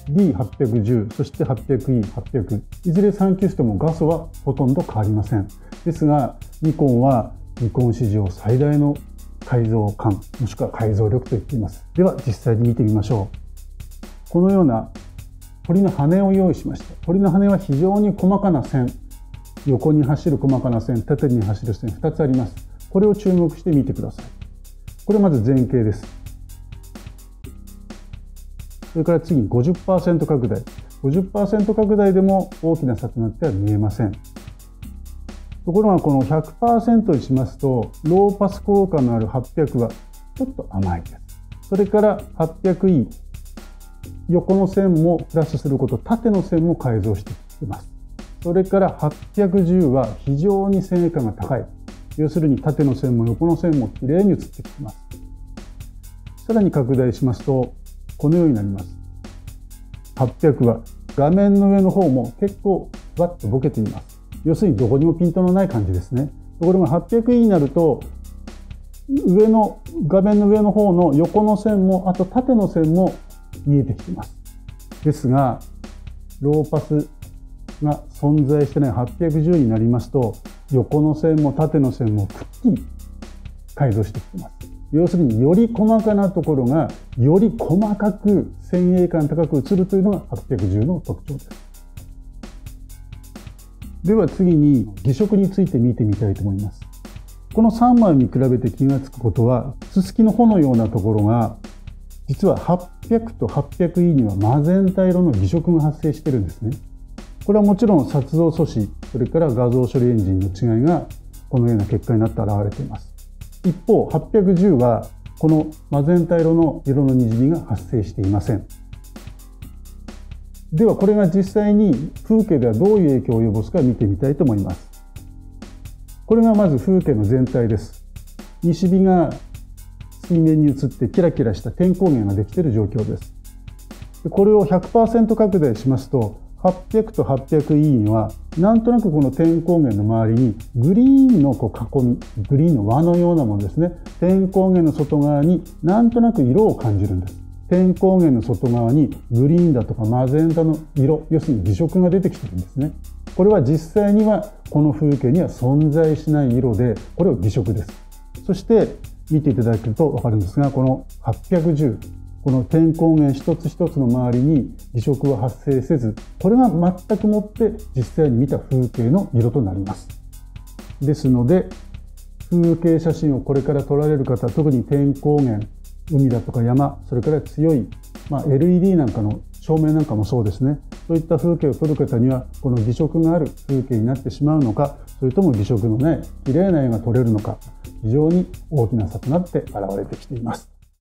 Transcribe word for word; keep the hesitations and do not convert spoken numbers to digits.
ディーはっぴゃくじゅう、そして はっぴゃくイー、はっぴゃく。いずれさん機種とも画素はほとんど変わりません。ですが、ニコンはニコン史上最大の解像感、もしくは解像力と言っています。では実際に見てみましょう。このような鳥の羽を用意しました。鳥の羽は非常に細かな線、横に走る細かな線、縦に走る線ふたつあります。これを注目してみてください。これまず前景です。それから次に ごじゅっパーセント 拡大。ごじゅっパーセント 拡大でも大きな差となっては見えません。ところがこの ひゃくパーセント にしますと、ローパス効果のあるはっぴゃくはちょっと甘いです。それから はっぴゃくイー、横の線もプラスすること、縦の線も改造しています。それからはっぴゃくじゅうは非常に線鋭感が高い。要するに縦の線も横の線もきれいに写ってきています。さらに拡大しますと、このようになります。はっぴゃくは画面の上の方も結構わっとボケています。要するにどこにもピントのない感じですね。ところが はっぴゃくイー になると、上の、画面の上の方の横の線も、あと縦の線も見えてきています。ですが、ローパスが存在してないはっぴゃくじゅうになりますと、横の線も縦の線もくっきり改造してきています。要するにより細かなところがより細かく線鋭感高く映るというのがはっぴゃくじゅうの特徴です。では次に偽色について見てみたいと思います。このさんまいに比べて気がつくことは、すすきの穂のようなところが実ははっぴゃくとはっぴゃくイー にはマゼンタ色の偽色が発生しているんですね。これはもちろん撮像素子、それから画像処理エンジンの違いがこのような結果になって現れています。一方、はっぴゃくじゅうはこのマゼンタ色の色のにじみが発生していません。ではこれが実際に風景ではどういう影響を及ぼすか見てみたいと思います。これがまず風景の全体です。西日が水面に映ってキラキラした点光源ができている状況です。これを ひゃくパーセント 拡大しますと、はっぴゃくと はっぴゃくイー にはなんとなくこの点光源の周りにグリーンのこう囲み、グリーンの輪のようなものですね。点光源の外側になんとなく色を感じるんです。点光源の外側にグリーンだとかマゼンタの色、要するに偽色が出てきてるんですね。これは実際にはこの風景には存在しない色で、これを偽色です。そして見ていただけるとわかるんですが、このはっぴゃくじゅう、この点光源一つ一つの周りに偽色は発生せず、これが全くもって実際に見た風景の色となります。ですので、風景写真をこれから撮られる方、特に点光源、海だとか山、それから強い、まあ、エルイーディー なんかの照明なんかもそうですね。そういった風景を撮る方には、この偽色がある風景になってしまうのか、それとも偽色のない綺麗な絵が撮れるのか、非常に大きな差となって現れてきています。